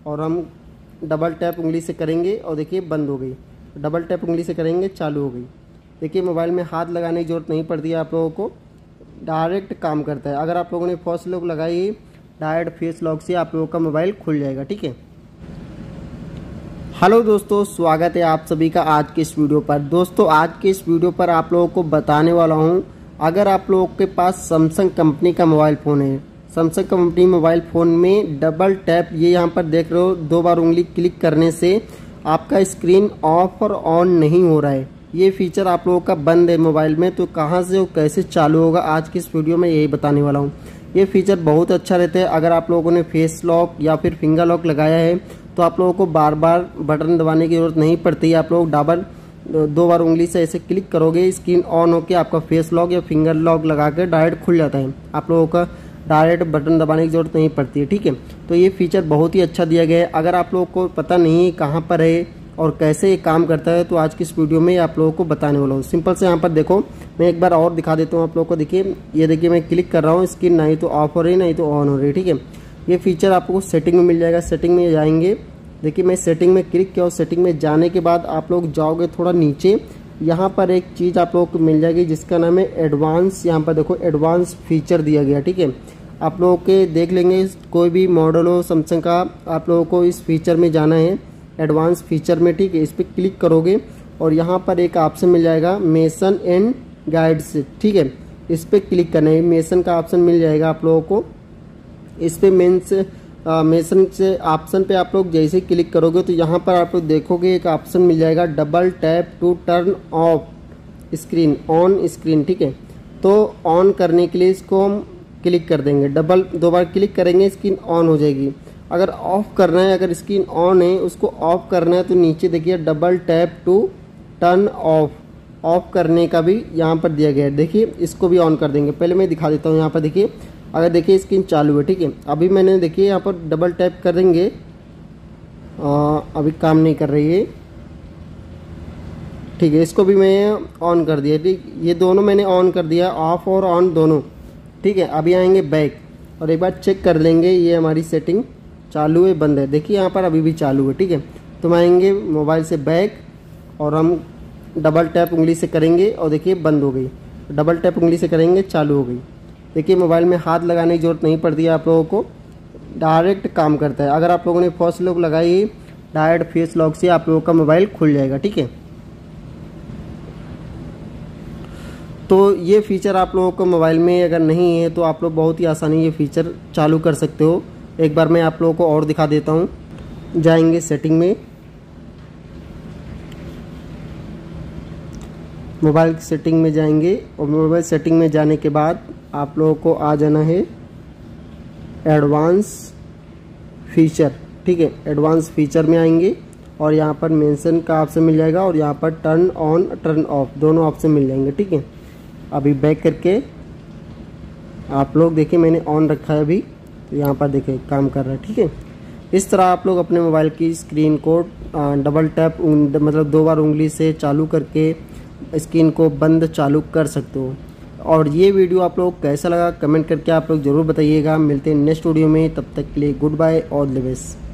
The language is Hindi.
और हम डबल टैप उंगली से करेंगे और देखिए बंद हो गई। डबल टैप उंगली से करेंगे चालू हो गई। देखिए मोबाइल में हाथ लगाने की ज़रूरत नहीं पड़ती है आप लोगों को, डायरेक्ट काम करता है। अगर आप लोगों ने फर्स्ट लॉक लगाई डायरेक्ट फेस लॉक से आप लोगों का मोबाइल खुल जाएगा। ठीक है। हेलो दोस्तों, स्वागत है आप सभी का आज के इस वीडियो पर। दोस्तों आज के इस वीडियो पर आप लोगों को बताने वाला हूं, अगर आप लोगों के पास सैमसंग कंपनी का मोबाइल फ़ोन है, सैमसंग कंपनी मोबाइल फ़ोन में डबल टैप, ये यहाँ पर देख रहे हो 2 बार उंगली क्लिक करने से आपका स्क्रीन ऑफ और ऑन नहीं हो रहा है। ये फीचर आप लोगों का बंद है मोबाइल में, तो कहाँ से और कैसे चालू होगा आज की इस वीडियो में यही बताने वाला हूँ। ये फीचर बहुत अच्छा रहता है। अगर आप लोगों ने फेस लॉक या फिर फिंगर लॉक लगाया है तो आप लोगों को बार बार बटन दबाने की जरूरत नहीं पड़ती है। आप लोग 2 बार उंगली से ऐसे क्लिक करोगे, स्क्रीन ऑन होकर आपका फेस लॉक या फिंगर लॉक लगा के डायरेक्ट खुल जाता है। आप लोगों का डायरेक्ट बटन दबाने की जरूरत नहीं पड़ती है। ठीक है, तो ये फीचर बहुत ही अच्छा दिया गया है। अगर आप लोगों को पता नहीं है कहाँ पर है और कैसे ये काम करता है तो आज की इस वीडियो में आप लोगों को बताने वाला हूँ। सिंपल से यहाँ पर देखो, मैं एक बार और दिखा देता हूँ आप लोगों को। देखिए ये देखिए मैं क्लिक कर रहा हूँ, स्क्रीन नहीं तो ऑफ हो रही नहीं तो ऑन हो रही है। ठीक है, ये फीचर आपको सेटिंग में मिल जाएगा। सेटिंग में जाएंगे, देखिए मैं सेटिंग में क्लिक किया और सेटिंग में जाने के बाद आप लोग जाओगे थोड़ा नीचे, यहाँ पर एक चीज़ आप लोगों को मिल जाएगी जिसका नाम है एडवांस। यहाँ पर देखो एडवांस फीचर दिया गया। ठीक है, आप लोगों के देख लेंगे कोई भी मॉडल हो सैमसंग का, आप लोगों को इस फीचर में जाना है एडवांस फीचर में। ठीक है, इस पर क्लिक करोगे और यहाँ पर एक ऑप्शन मिल जाएगा मेसन एंड गाइड्स। ठीक है, इस पर क्लिक करना है, मेसन का ऑप्शन मिल जाएगा आप लोगों को। इस पर मेसन से ऑप्शन पे आप लोग जैसे क्लिक करोगे तो यहाँ पर आप लोग देखोगे एक ऑप्शन मिल जाएगा double tap to turn off screen on screen. ठीक है, तो ऑन करने के लिए इसको हम क्लिक कर देंगे, 2 बार क्लिक करेंगे स्क्रीन ऑन हो जाएगी। अगर ऑफ करना है, अगर स्क्रीन ऑन है उसको ऑफ करना है तो नीचे देखिए double tap to turn off करने का भी यहाँ पर दिया गया है। देखिए इसको भी ऑन कर देंगे। पहले मैं दिखा देता हूँ। यहाँ पर देखिए, अगर देखिए स्क्रीन चालू है। ठीक है, अभी मैंने देखिए यहाँ पर डबल टैप कर देंगे, अभी काम नहीं कर रही है। ठीक है, इसको भी मैं ऑन कर दिया। ठीक, ये दोनों मैंने ऑन कर दिया, ऑफ और ऑन दोनों। ठीक है, अभी आएंगे बैक और एक बार चेक कर लेंगे ये हमारी सेटिंग चालू है बंद है। देखिए यहाँ पर अभी भी चालू है। ठीक है, तो हम आएंगे मोबाइल से बैक और हम डबल टैप उंगली से करेंगे और देखिए बंद हो गई। डबल टैप उंगली से करेंगे चालू हो गई। देखिए मोबाइल में हाथ लगाने की जरूरत नहीं पड़ती है आप लोगों को, डायरेक्ट काम करता है। अगर आप लोगों ने फर्स्ट लॉक लगाई डायरेक्ट फेस लॉक से आप लोगों का मोबाइल खुल जाएगा। ठीक है, तो ये फीचर आप लोगों को मोबाइल में अगर नहीं है तो आप लोग बहुत ही आसानी ये फीचर चालू कर सकते हो। एक बार मैं आप लोगों को और दिखा देता हूँ। जाएंगे सेटिंग में, मोबाइल की सेटिंग में जाएंगे और मोबाइल सेटिंग में जाने के बाद आप लोगों को आ जाना है एडवांस फीचर। ठीक है, एडवांस फीचर में आएंगे और यहाँ पर मेंशन का ऑप्शन मिल जाएगा और यहाँ पर टर्न ऑन टर्न ऑफ दोनों ऑप्शन मिल जाएंगे। ठीक है, अभी बैक करके आप लोग देखिए मैंने ऑन रखा है अभी, तो यहाँ पर देखिए काम कर रहा है। ठीक है, इस तरह आप लोग अपने मोबाइल की स्क्रीन को डबल टैप मतलब 2 बार उंगली से चालू करके स्क्रीन को बंद चालू कर सकते हो। और ये वीडियो आप लोग कैसा लगा कमेंट करके आप लोग ज़रूर बताइएगा। मिलते हैं नेक्स्ट वीडियो में, तब तक के लिए goodbye, all the best.